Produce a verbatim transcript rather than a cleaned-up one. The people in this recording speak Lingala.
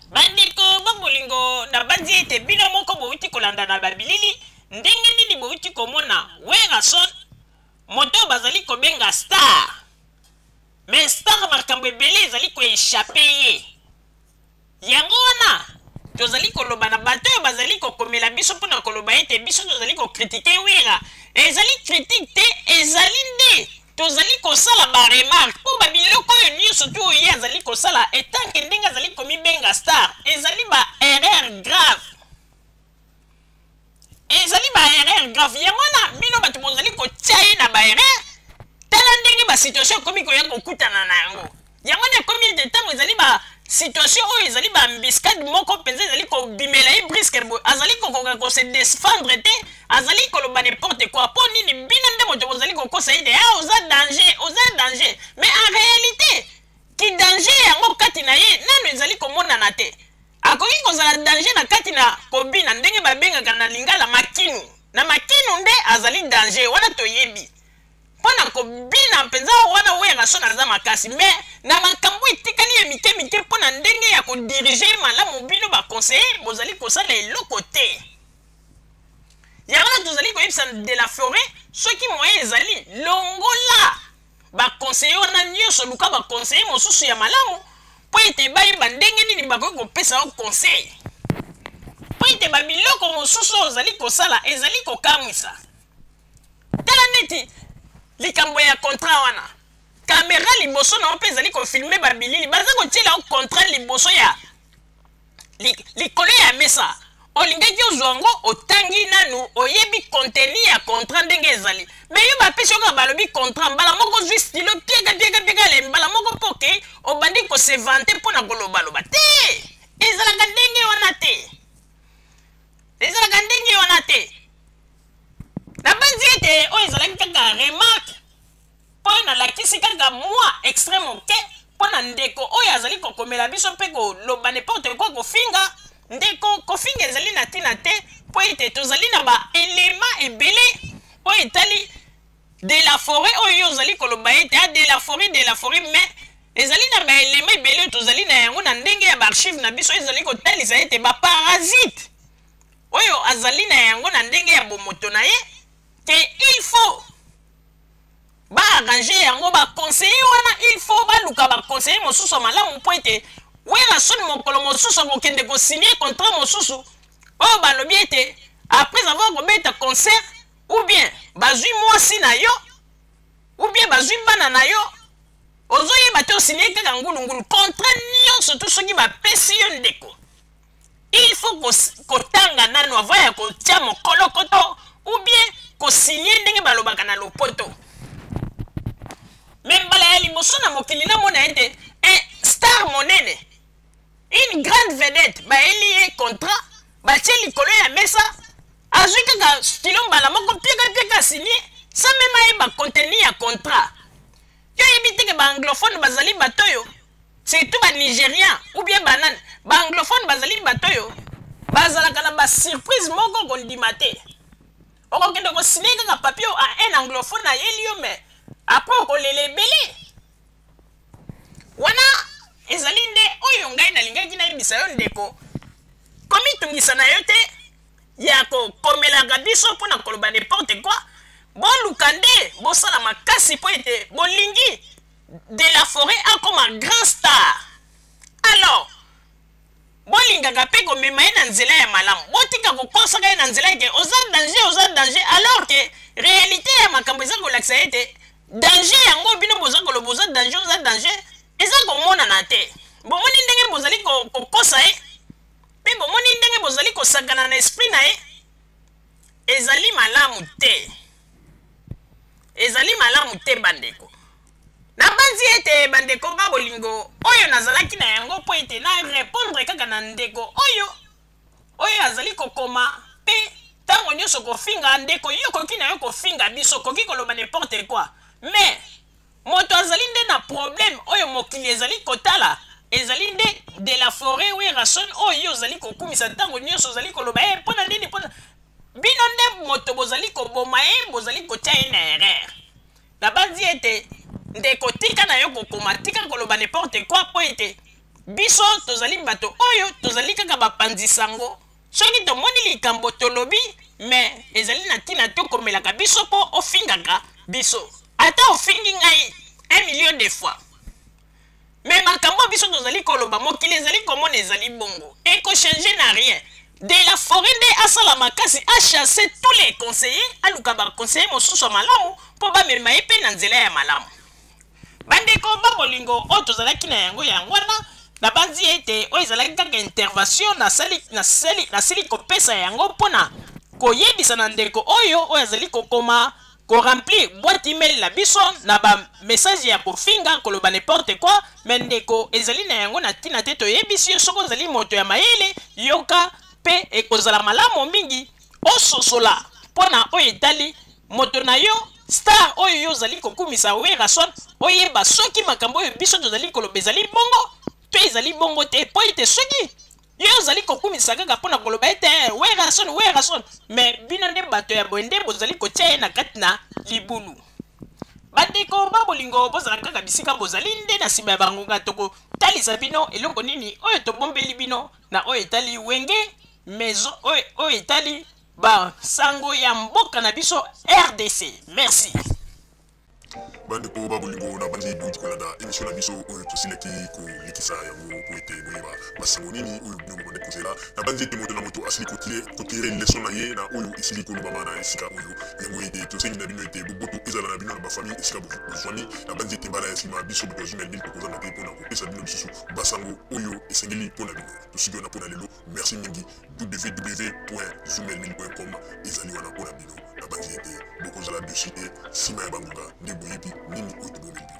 bandeko babolingo na banzi ete bino moko bouti kolanda na babilili ndenge nini bouti komona Werason moto bazali kobenga star mais star makambo ebele ezali koéchappe ye yango wana tozali koloba na bato oyo bazali kokomela biso mpona koloba ete biso tozali kokritike Wera ezali critique te ezali nde tozali kosala baremarque mpo babiloko oyo nyonso tu oyo ye azali kosala etanke ndenge azali komibenga star ezali ba erreur grave ezali ba erreur grave yango wana bino bato bozali kotia ye na ba erreur tala ndenge basituation ekomi koya kokutana na yango yango na ekomi ete ntango ezali ba situation oyo ezali ba embuscade moko mpenza ezali kobimela ye briske azali kokoka kose défendre te azali koloba n'importe quoi mpo nini bino nde moto bozali kokosa ete ah oza danger oza danger mais en réalité ki danger yango kati na ye nano ezali komonana te akoki kozala danger na kati na kobina ndenge babengaka na lingala makinu na makinu nde azali danger wana toyebi mpona kobina mpenza wana Werason aza makasi mais na makambo etikali ya mike mike mpona ndenge ya kodirige malamu bino baconseiller bozali kosala eloko te yango na tozali koyebisa de la forêt soki moyen ezali longola baconseiller wana nyonso luka baconseiller mosusu ya malamu mpo ete bayeba ndenge nini bakoki kopesa yo conseil mpo ete babiloko mosusu oyo ozali kosala ezali kokamwisa tala neti likambo ya contrat wana kamera liboso na mpe ezali kofilme babilili baza kotiela contrat liboso ya likolo ya mesa olingaki ozwa yango otangi nanu oyebi contenu ya contrat ndenge ezali me yo bapesi oka balobi contrat mbala moko ozwi stilo pieka pieka pieka le mbala moko mpo ke obandi kosevante mpona kolobaloba te ezalaka ndenge wana te ezalaka ndenge wana te na banzi ete oyo ezalaki kaka remarque mpo nalakisi kaka mwa extrême oke mpo na ndeko oyo azali kokomela biso mpe koloba n'importe quoi kofinga ndeko kofinga ezali na ntina te mpo ete tozali na baelema ebele oyo etali de la forêt oyo ozali koloba ete a de la forêt de la forêt mais ezali na baelema ebele oyo tozali na yango na ndenge ya baarchive na biso ezali kotalisa ete baparasite oyo azali na yango na ndenge ya bomoto na ye que il faut ba arranger yango ba conseiller wana il faut ba luka ba conseiller mosusu malamu mpo ete Werason mokolo mosusu akokende kosigner contrat mosusu oyo balobi ete après avoir kobeta concert ou bien bazwi mwasi na yo ou bien bazwi bana na yo ozoyeba te osigner kaka ngulungulu contrat nyonso tu soki bapesi yo ndeko il faut kotanga nano avant ya kotia mokolo koto ou bien kosigner ndenge balobaka na lopoto me mbala ya liboso na mokili namona ete un star monene une grande vedette baeli ye contrat batie likolo ya mesa azwi kaka stilo mbala moko pieka pieka signer sa meme ayeba contenu ya contrat yo yebi teke baanglophone bazali bato oyo surtout banigérien ou bien banane baanglophone bazali bato oyo bazalaka na basurprise moko kondima te okokende kosigner kaka papier a un anglophone ayeli yo me après okolela ebele wana ezali nde oyo ngai nalingaki nayebisa yo ndeko komitungisa na yo te ya kokomelaka biso mpona koloba n'importe quoi boluka nde bosala makasi mpo ete bolingi de la forêt akoma grand star alors bolingaka mpe komema ye na nzela ya malamu botika kokosaka ye na nzela eke oza danger oza danger alors ke réalité ya makambo eza kolakisa ete danger yango bino boza koloba oza danger oza danger eza komonana te bomoni ndenge bozali kokosa ye mpe bomoni ndenge bozali kosangana na esprit na ye ezali malamu te ezali malamu te bandeko na banzi ete bandeko ba bolingo oyo nazalaki na yango mpo ete na répondre kaka na ndeko oyo oyo azali kokoma mpe ntango nyonso kofinga ndeko yo koki na yo kofinga biso koki koloba n'importe quoi mais moto azali nde na problème oyo mokili ezali kotala ezali nde de la forêt Werason oyo ozali kokumisa ntango nyonso ozali koloba ye mpona nini mpona bino nde moto bozali koboma ye bozali kotia ye na erreur na banzi ete ndeko tika na yo kokoma tika koloba n'importe quoi mpo ete biso tozali bato oyo tozali kaka bapanzi sango soki tomoni likambo tolobi mais ezali na ntina te okomelaka biso mpo ofingaka biso ata ofingi ngai un million de fois mais makambo biso tozali koloba mokili ezali komona ezali bongo ekochange na rien de la forêt nde asala makasi achasse tous les conseillers aluka baconseiller mosusu ya malamu mpo bamema ye mpe na nzela ya malamu bandeko babolingo oyo tozalaki na yango yango wana nabanzi ete oyo ezalaki kaka intervention nasali nasali nasili kopesa yango mpona koyebisa na ndeko oyo oyo azali kokoma koremplir boîte email na biso na bamessage ya kofinga koloba n'importe quoi me ndeko ezali na yango na ntina te toyebisi yo soki ozali moto ya mayele yoka mpe ekozala malamu mingi ososola mpona oyo etali moto na yo star oyo yo ozali kokumisa werason oyeba soki makambo oyo biso tozali koloba ezali bongo to ezali bongo te po ete soki yo ozali kokumisa kaka mpona koloba ete werason werason me bino nde bato ya boye nde bozali kotia ye na kati na libulu bandeko babolingo bozala kaka bisika bozali nde na nsima ya bangonga tokotalisa bino eloko nini oyo tobombeli bino na oyo etali wenge maison oyo oyo etali basango ya mboka na biso R D C. Merci. bandeko babolingo na bandi duti kolanda émission na biso oyo tosilaki kolikisa yango po ete boyeba basango nini oyo bino bobande kozela na bandi ete moto na moto asili kotire leson na ye na oyo esili kolobama na esika oyo yango ete tosengi na bino ete boboto ezala na bino na bafamille esika bozwani na bandi ete mbala ya nsima biso boto azwi na bino tokozanga te mpona kopesa bino lisusu basango oyo esengeli mpona bino tosiki wana mpona lelo merci mingi www point zumel point com ezali wana mpona bino na bandi ete bokozala dessus te nsima ya bangonga nde boyebi nini oyo tobomeli